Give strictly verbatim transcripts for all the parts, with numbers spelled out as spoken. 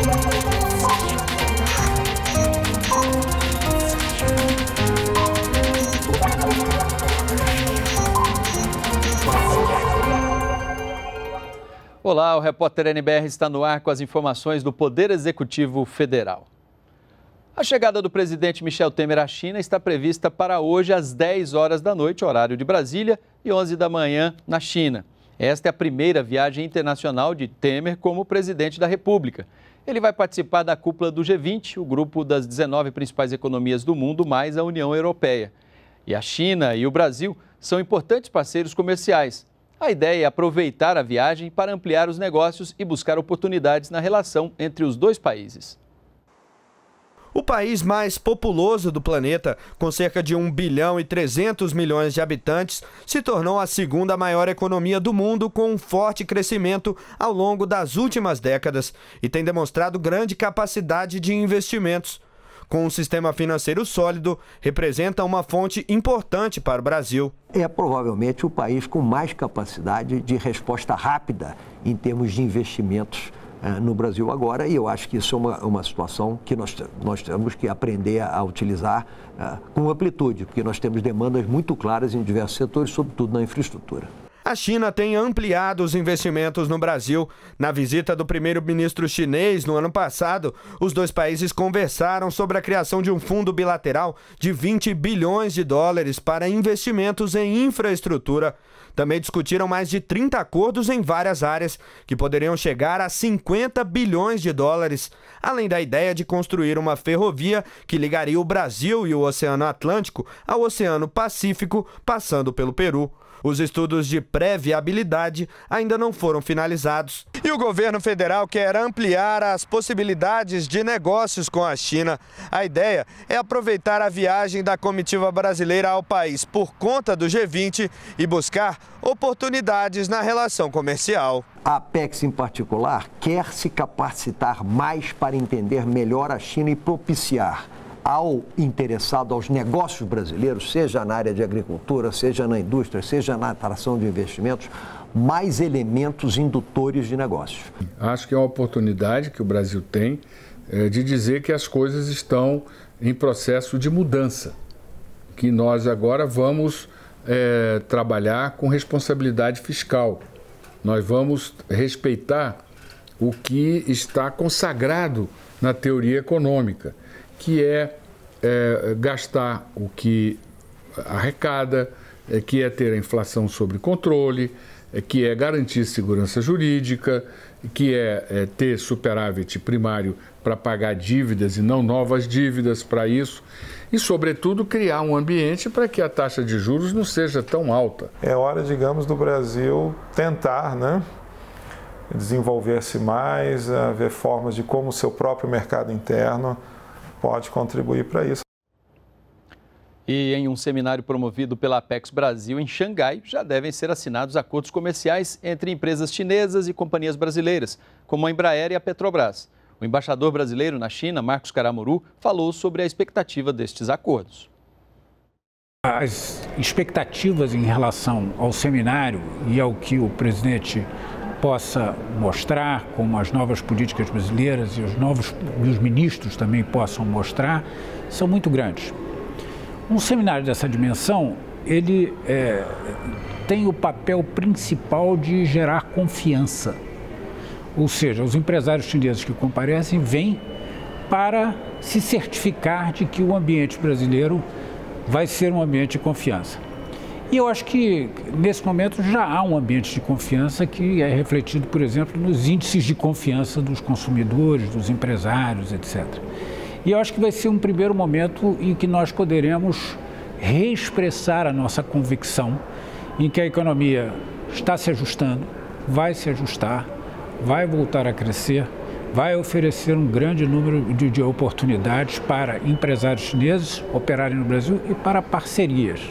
Olá, o repórter N B R está no ar com as informações do Poder Executivo Federal. A chegada do presidente Michel Temer à China está prevista para hoje às dez horas da noite, horário de Brasília, e onze da manhã na China. Esta é a primeira viagem internacional de Temer como presidente da República. Ele vai participar da cúpula do G vinte, o grupo das dezenove principais economias do mundo, mais a União Europeia. E a China e o Brasil são importantes parceiros comerciais. A ideia é aproveitar a viagem para ampliar os negócios e buscar oportunidades na relação entre os dois países. O país mais populoso do planeta, com cerca de um bilhão e trezentos milhões de habitantes, se tornou a segunda maior economia do mundo com um forte crescimento ao longo das últimas décadas e tem demonstrado grande capacidade de investimentos. Com um sistema financeiro sólido, representa uma fonte importante para o Brasil. É provavelmente o país com mais capacidade de resposta rápida em termos de investimentos uh, no Brasil agora, e eu acho que isso é uma, uma situação que nós, nós temos que aprender a utilizar uh, com amplitude, porque nós temos demandas muito claras em diversos setores, sobretudo na infraestrutura. A China tem ampliado os investimentos no Brasil. Na visita do primeiro-ministro chinês no ano passado, os dois países conversaram sobre a criação de um fundo bilateral de vinte bilhões de dólares para investimentos em infraestrutura. Também discutiram mais de trinta acordos em várias áreas, que poderiam chegar a cinquenta bilhões de dólares, além da ideia de construir uma ferrovia que ligaria o Brasil e o Oceano Atlântico ao Oceano Pacífico, passando pelo Peru. Os estudos de pré-viabilidade ainda não foram finalizados. E o governo federal quer ampliar as possibilidades de negócios com a China. A ideia é aproveitar a viagem da comitiva brasileira ao país por conta do G vinte e buscar oportunidades na relação comercial. A Apex, em particular, quer se capacitar mais para entender melhor a China e propiciar ao interessado, aos negócios brasileiros, seja na área de agricultura, seja na indústria, seja na atração de investimentos, mais elementos indutores de negócios. Acho que é uma oportunidade que o Brasil tem é, de dizer que as coisas estão em processo de mudança, que nós agora vamos é, trabalhar com responsabilidade fiscal. Nós vamos respeitar o que está consagrado na teoria econômica, que é, é gastar o que arrecada, é, que é ter a inflação sob controle, é, que é garantir segurança jurídica, que é, é ter superávit primário para pagar dívidas e não novas dívidas para isso, e, sobretudo, criar um ambiente para que a taxa de juros não seja tão alta. É hora, digamos, do Brasil tentar, né, desenvolver-se mais, ver formas de como o seu próprio mercado interno pode contribuir para isso. E em um seminário promovido pela Apex Brasil em Xangai, já devem ser assinados acordos comerciais entre empresas chinesas e companhias brasileiras, como a Embraer e a Petrobras. O embaixador brasileiro na China, Marcos Caramuru, falou sobre a expectativa destes acordos. As expectativas em relação ao seminário e ao que o presidente possa mostrar, como as novas políticas brasileiras e os novos e os ministros também possam mostrar, são muito grandes. Um seminário dessa dimensão, ele é, tem o papel principal de gerar confiança. Ou seja, os empresários chineses que comparecem vêm para se certificar de que o ambiente brasileiro vai ser um ambiente de confiança. E eu acho que, nesse momento, já há um ambiente de confiança que é refletido, por exemplo, nos índices de confiança dos consumidores, dos empresários, etcétera. E eu acho que vai ser um primeiro momento em que nós poderemos reexpressar a nossa convicção em que a economia está se ajustando, vai se ajustar, vai voltar a crescer, vai oferecer um grande número de, de oportunidades para empresários chineses operarem no Brasil e para parcerias.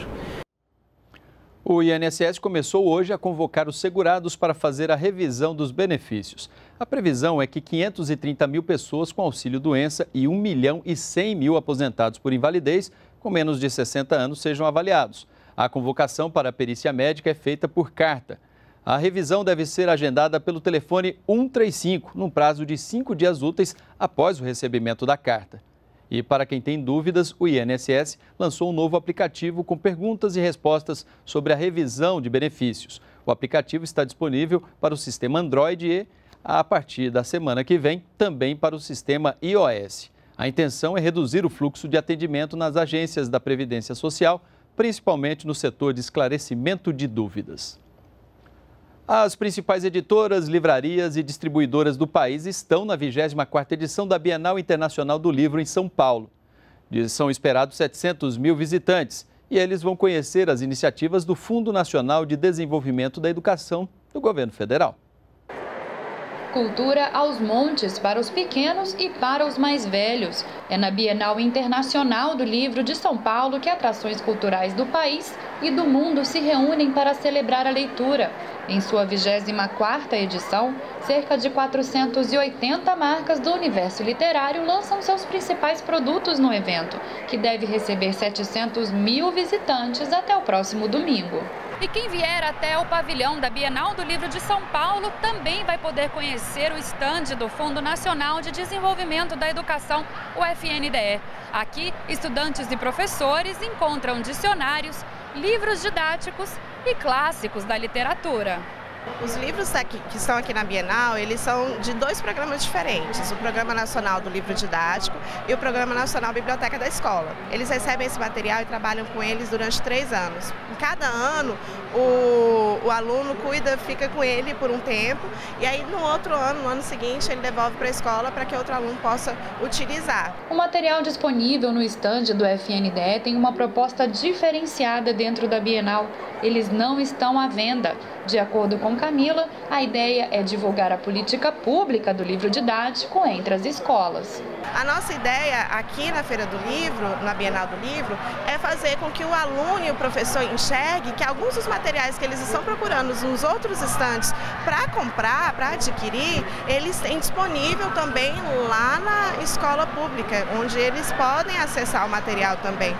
O I N S S começou hoje a convocar os segurados para fazer a revisão dos benefícios. A previsão é que quinhentas e trinta mil pessoas com auxílio-doença e um milhão e cem mil aposentados por invalidez com menos de sessenta anos sejam avaliados. A convocação para a perícia médica é feita por carta. A revisão deve ser agendada pelo telefone cento e trinta e cinco, num prazo de cinco dias úteis após o recebimento da carta. E para quem tem dúvidas, o I N S S lançou um novo aplicativo com perguntas e respostas sobre a revisão de benefícios. O aplicativo está disponível para o sistema Android e, a partir da semana que vem, também para o sistema iOS. A intenção é reduzir o fluxo de atendimento nas agências da Previdência Social, principalmente no setor de esclarecimento de dúvidas. As principais editoras, livrarias e distribuidoras do país estão na vigésima quarta edição da Bienal Internacional do Livro em São Paulo. São esperados setecentos mil visitantes e eles vão conhecer as iniciativas do Fundo Nacional de Desenvolvimento da Educação do Governo Federal. Cultura aos montes para os pequenos e para os mais velhos. É na Bienal Internacional do Livro de São Paulo que atrações culturais do país e do mundo se reúnem para celebrar a leitura. Em sua vigésima quarta edição, cerca de quatrocentas e oitenta marcas do universo literário lançam seus principais produtos no evento, que deve receber setecentos mil visitantes até o próximo domingo. E quem vier até o pavilhão da Bienal do Livro de São Paulo também vai poder conhecer o estande do Fundo Nacional de Desenvolvimento da Educação, o F N D E. Aqui, estudantes e professores encontram dicionários, livros didáticos e clássicos da literatura. Os livros aqui, que estão aqui na Bienal, eles são de dois programas diferentes, o Programa Nacional do Livro Didático e o Programa Nacional Biblioteca da Escola. Eles recebem esse material e trabalham com eles durante três anos. Em cada ano, o, o aluno cuida, fica com ele por um tempo e aí no outro ano, no ano seguinte, ele devolve para a escola para que outro aluno possa utilizar. O material disponível no estande do F N D E tem uma proposta diferenciada dentro da Bienal. Eles não estão à venda. De acordo com Camila, a ideia é divulgar a política pública do livro didático entre as escolas. A nossa ideia aqui na Feira do Livro, na Bienal do Livro, é fazer com que o aluno e o professor enxerguem que alguns dos materiais que eles estão procurando nos outros estantes para comprar, para adquirir, eles têm disponível também lá na escola pública, onde eles podem acessar o material também.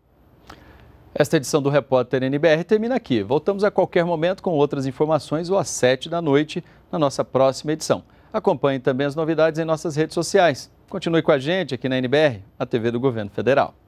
Esta edição do Repórter N B R termina aqui. Voltamos a qualquer momento com outras informações ou às sete da noite na nossa próxima edição. Acompanhe também as novidades em nossas redes sociais. Continue com a gente aqui na N B R, a T V do Governo Federal.